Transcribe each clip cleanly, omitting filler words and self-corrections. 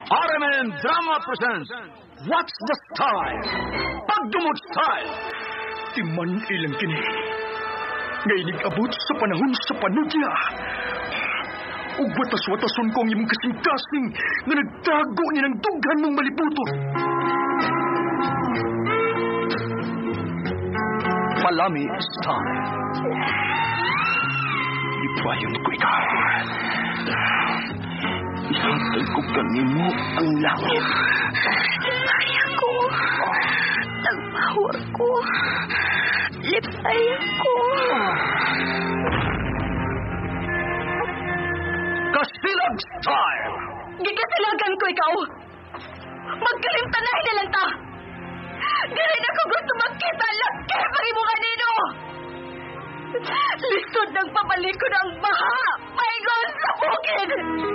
RMN Drama presents What's the Style? Pagdumot Style! Timan ilang kini. Ngay nag-abot sa panahon sa panudya. Ug watas-watason ko ang imong kasing-kasing nga nagtago niya ng dughan mong malibutot. Palami Style. Ipayon ko ikaw. Ihatag ko kanimo ang langit. Lipay ako. Nagpahor ko. Lipay ako. Kasilag Style! Gikasilagan ko ikaw. Magkalimtanahin na lang ta. Ganun ako gusto magkita laki pag imo kanino. Lisod ng papalikod ang baha. Paigon sa bukid.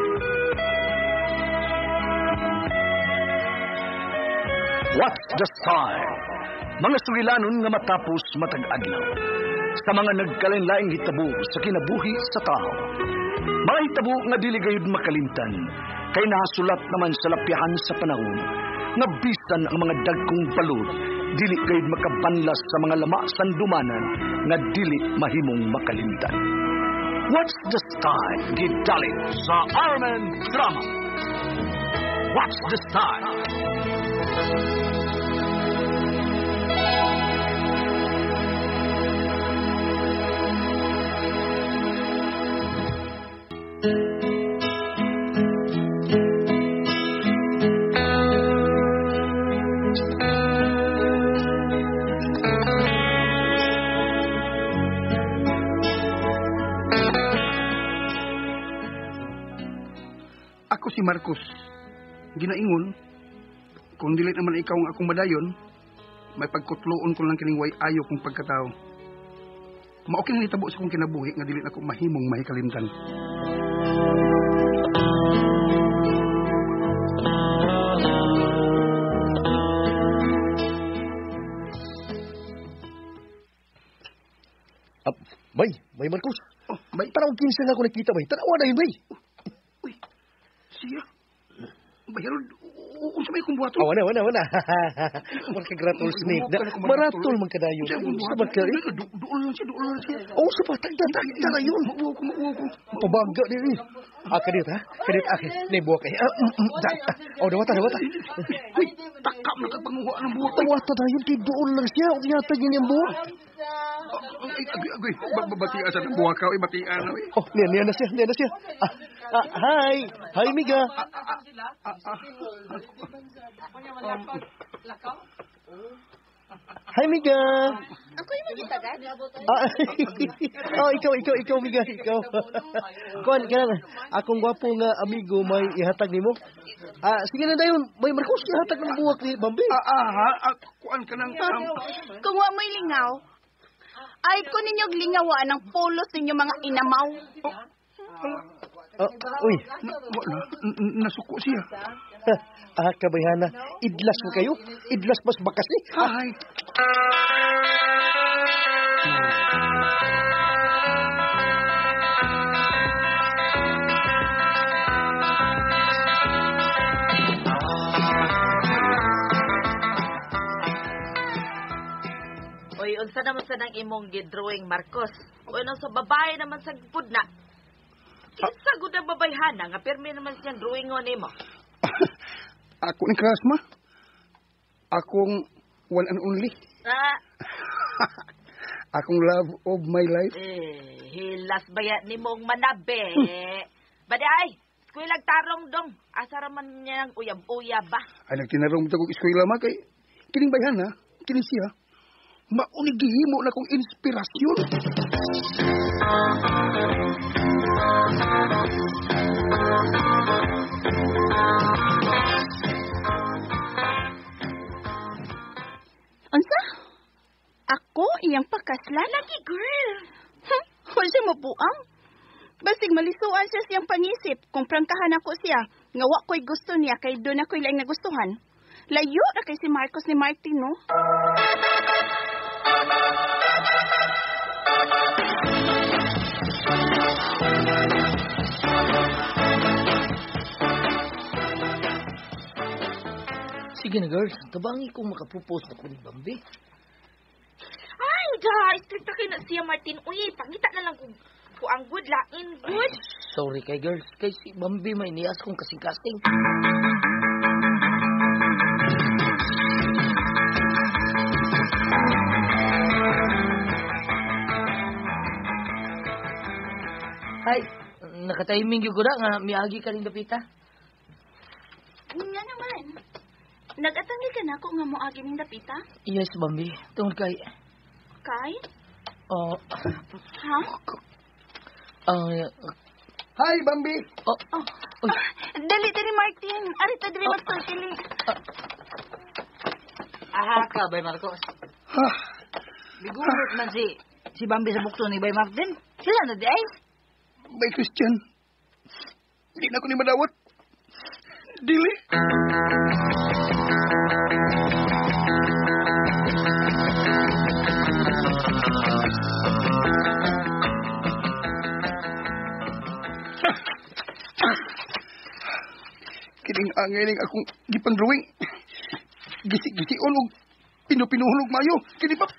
What's the Style? Mga sulilanon nga matapos matag adlaw. Sa mga nagkalain-laing hitabo sa kinabuhi sa tao. Mga hitabo nga dili gayud makalimtan, kay nasulat naman sa lapihan sa panahon, nga bisan ang mga dagkong balod, dili gayud makabanlas sa mga lama sandumanan, nga dili mahimong makalimtan. What's the Style? Gidalit sa RMN Drama. What's the Style? Ako si Marcos. Ginaingon, kung dili naman ikaw ang akong madayon, may pagkutloon ko lang kining way ayo kong pagkatao. Mao kini hitabo sa kong kinabuhi nga dili na ko mahimong mahikalimtan. Bay Marcos. Oh, bay. Parang kinsa nga ako nakita, bay. Tanawa na yun, bay. Uy, siya. Bayarod, unsa may kong buhato? Wana. Mga kagratuls ni. Maratol man kadayon. Sabat ka, eh. Dool lang siya. Oh, sabat. Tagda na yun. Mauwaw ko. Pabangga din, eh. Kadit, ha? Kadit, Nebuwa kayo. Dawata. Uy, takam na kapanguha ng buhok. Tawata na yun. Kay doon lang siya. Huwag yata yun yung buhok. Agoy, batiin sa ng buha ka. Batiin na, Oh, niyan na siya. Hi, Miga. Hi, Miga. Ako yung magitagan? Ikaw, Miga, ikaw. Kuan, akong gwapo nga amigo may ihatag nimo. Sige na dayon, may Marcos ihatag ng buwak ni Bambi. Kuan ka ng... Kung wa mo'y lingaw, ay ko ninyog lingawaan ang polos ninyo mga inamaw. Uy. Nasuko siya. Kabayhana, idlas mo kayo? Idlas mas bakas ni? Ay. Uy, unsa naman sa nang imong gidrawing, Marcos? Uy, nang sa babae naman sa pudna. Kinsa gud ang babayhana nga pirmi naman siyang drawingon nimo. Ako ni Krasma. Akong one and only. Akong love of my life. Hilas bayat nimong manabe. Baday, eskwela tarong dong. Asa raman niya ng uyab-uyab ba? Ay, nagtinarong mo kong eskwela ma kay kining bayhana, kini siya. Maunig gihimo na kong inspirasyon. Unsa? Ako iyang pakasla lagi, girl. Wala siya mabuang. Basig malisuan siya siyang pangisip kung prangkahan ako siya. Nga wa ko'y gusto niya kay doon ako'y laing nagustuhan. Layo na kay si Marcos ni Martin, no? Sige na, girls. Tabangi kong makapropose na ko ni Bambi. Ay, guys, stricta kayo na siya, Martin. Uy, pangita na lang kung ang good, lain good. Sorry kay girls. Kay si Bambi may niyas kong kasing-kasing. Ay, nakatiming yung gura nga miagi ka rin dapita. Nga naman. Nag-atangi ka na kung nga mo agi ning dapita? Yes, Bambi. Tungkol kay... Kay? Oh, Ha? Hi, Bambi! oh, uy. Dali, Martin. Arita, dali, magtutili. Aha ka, Bay Marcos. Ha? Bigurot man si Bambi sa bukto ni Bay Martin. Sila na di ay. Bay Christian. Hindi na ako ni madawat. Dili. Kining angay akong gipang drawing. Gisi-gisi-on og pinupinuhulog mayo. Kini pa.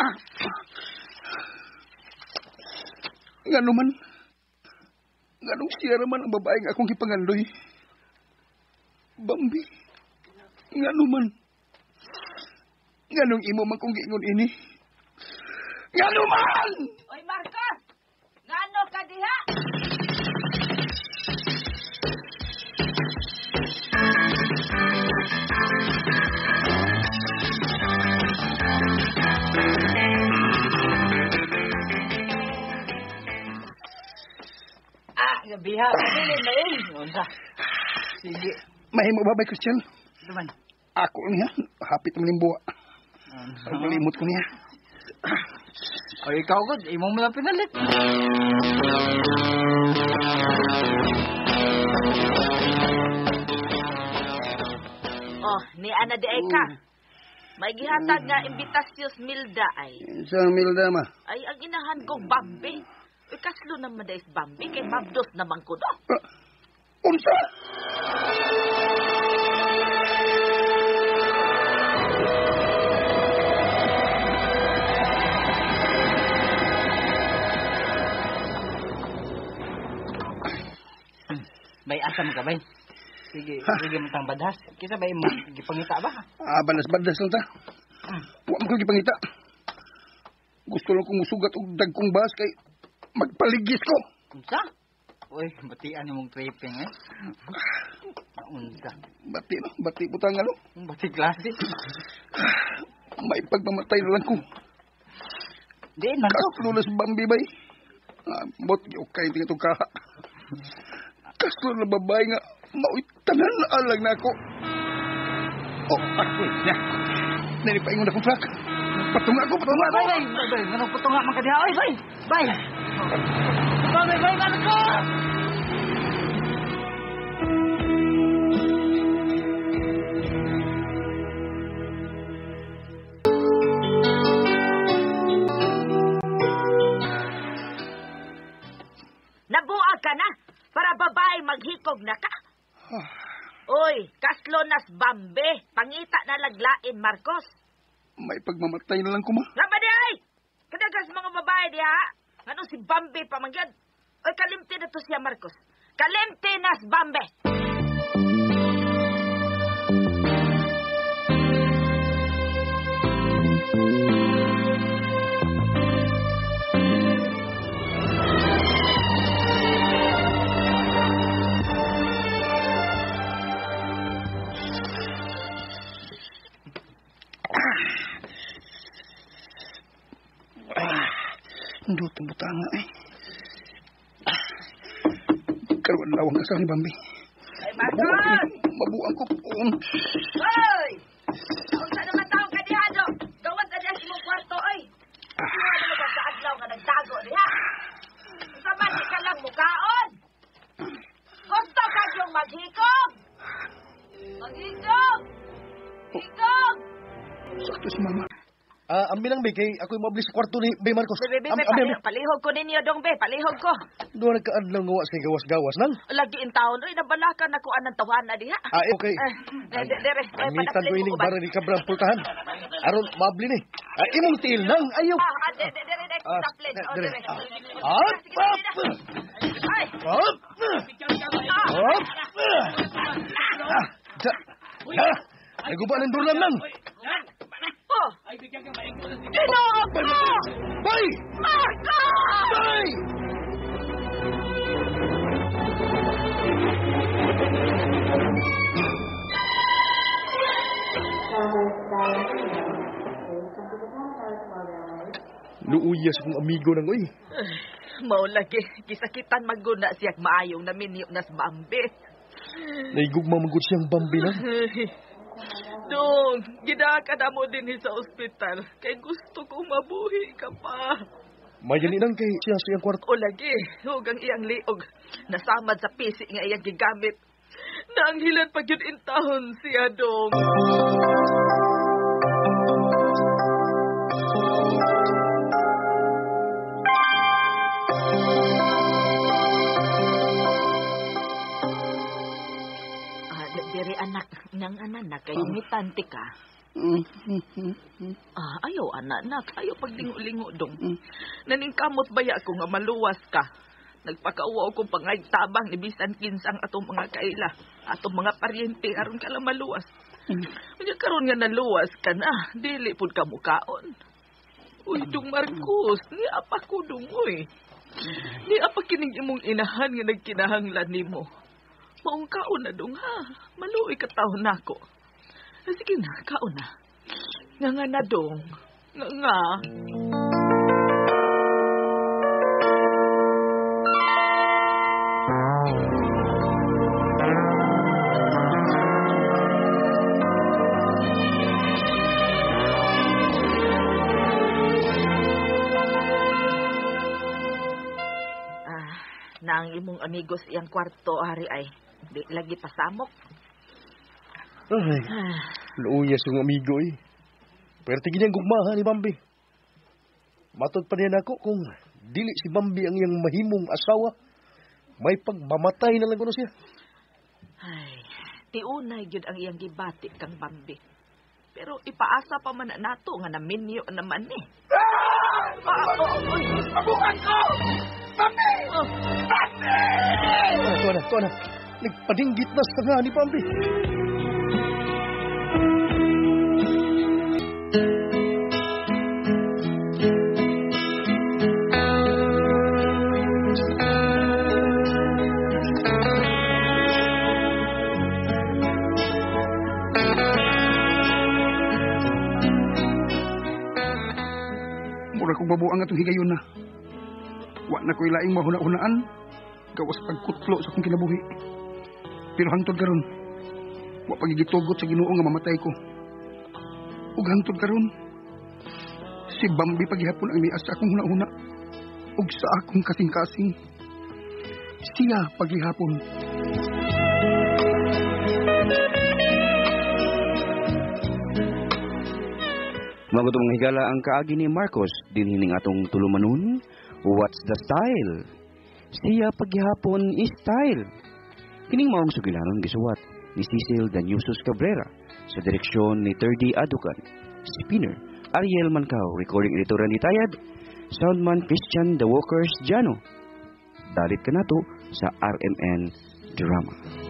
Ngano man. Nganong siya raman ang babaeng akong gipangandoy. Bambi. Ngano man. Nganong imo man kong giingon ini. Ngano man! Oy, Marcos! Ngano ka diha? Biha, pili na yun. Unsa? Sige. Mahimo ba, Bay Christian? Naman. Ako niya. Hapit naman yung buwa. Malimot ko niya. O ikaw ko, imong mo lang pinalit. Oh, ni Ana de ay ka. May gihatag nga imbitasyos Milda ay. Sa Milda, ma. Ay, ang inahan kong Bambi. Uy, kaslo naman dahil Bambi. Kay Mabdos naman ko do. Unsa? Bay, asam ka, Bay. Sige, sige mo tang badhas. Kisa ba mo gipangita ba? Badas-badas lang ta. Huwag mo ko gipangita. Gusto lang kong musugat og dagkong bahas kay magpaligis ko. Unsa? Uy, batian mong tripping eh. Unsa? Bati no, bati putang ano. Bati klase. May pagmamatay na lang ko. Di man to. Kaslo sa Bambi bay. Bot okay tingin itong kaha. Kaslo na babae nga mao'y tanan na alang na ako. Oh, ako niya. Nanipaingon akong truck. Patunga ko. Bay, manong putunga man ka diha. Oy, bay. Bay. Bay, Marcos! Nabuag ka na para babae maghikog na ka. Uy, kaslo nas Bambi. Pangita na laglain, Marcos. May pagmamatay na lang ko, ma. Nga ba di ay? Kadagas mga babae di ha? Ano si Bambi pamanggad? Oy, kalimti na to siya, Marcos. Kalimti nas Bambi. Hindi itong butanga eh. Karuan lawang kasal ni Bambi. Ay, Marcos! Mabuang ko poon. Hoy! Unsa naman tao ka diha, do? Gawad na diha imong kwarto, oy. Sino naman ka sa adlaw nga nagtago diha? Unsa man di ka lang mukaon? Gusto ka yung maghikog? Maghikog! Hikog! Sakto si Mama. Ambi lang, be, kay ako'y mabli sa kwarto ni Be Marcos. Be, Ambi. palihog ko ninyo dong, be. Palihog ko. Doon nagkaadlang gawa sa gawas-gawas lang. Lagi in taon, oy, nabalakan ako anang tawana diha. Okay. Dere, Amitan ko ining bara ni Kabrang pultahan. Aron, mabli ni. Imong tiil lang, ayaw. Dere, taplet. Dere. Dere. Hop! Ay! Hop! Hop! Naguba ng durlan lang. Oh! Ginoo ko! Bay! Marcos! Bay! Luuyas kong amigo nang uy. Mao lagi, kisakitan maguna siyag maayong naminyo nas Bambi. Naigugma magud siyang Bambi lang. Dong, gidaka na mo din sa ospital. Kay gusto ko mabuhi ka pa. Mayani nang kay siya sa iyang kwarto. O lagi, hugang iyang liog. Nasamad sa pisi nga iyang gigamit. Naanghilan pag yun intahon siya, dong. Diri anak, nang anak, kayo ngitanti ka. Ayaw anak, ayaw paglingo-lingo dong. Naningkamot baya ko nga maluwas ka. Nagpakauwa ko pangaytabang ni bisan kinsang atong mga kaila, atong mga paryente aron ka lang maluwas. Unya karon nga naluwas ka na, dili pud ka mukaon. Uy, dong Marcos, ni apa ko dong uy. Ni apa kining imong inahan nga nagkinahanglan nimo. Maong kaon na dong ha. Maluoy ka taon na ako. Sige na, kaon na. Nga na dong. Nga. Nang imong amigos iyang kwarto, hari ay. Di lagi pasamok. Ay, luuyas yung amigo eh. Pero tigin niyang gugmahan ni Bambi. Matod pa niyan ako kung dili si Bambi ang iyang mahimong asawa, may pagmamatay na lang ko na siya. Ay, tiunay yun ang iyang gibati kang Bambi. Pero ipaasa pa man na nato nga naminyo naman eh. Abukan ko! Bambi! Bambi! Ko na. Nagpadinggit na sa nga ni Bambi. Mura kong babuang atong higayon na. Wa na ko'y laing mahuna-hunaan. Gawas pagkutlo sa akong kinabuhi. Pero hangtod karon, wa pagigitugot sa Ginoo nga mamatay ko. Ug hangtod karon, si Bambi paghihapon ang nias sa akong huna-huna. Ug sa akong kasing-kasing. Siya paghihapon. Magutong higala ang kaagi ni Marcos dinhining atong tulumanon. What's the style? Siya paghihapon is style. Kining maong sugilanon gisuwat ni Cecil Danyusos Cabrera sa direksyon ni Terdy Aducan. Spinner Ariel Mancao, recording editor ni Tayad, soundman Christian The Walkers Jano. Dalit ka nato sa RMN Drama.